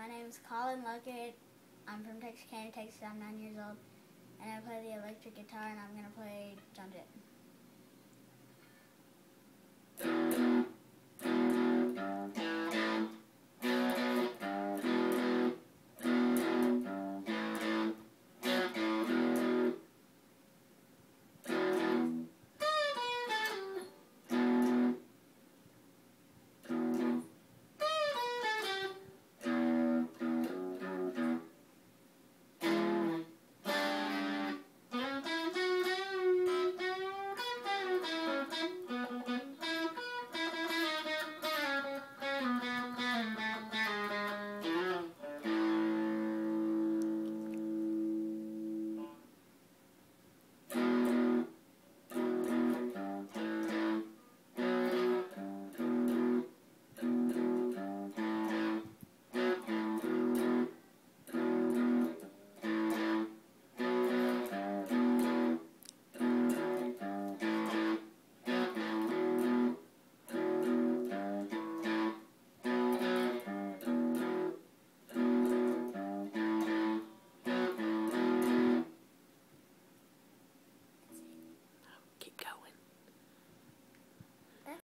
My name is Colin Luckett. I'm from Texarkana, Texas. I'm 9 years old. And I play the electric guitar, and I'm going to play John Jett.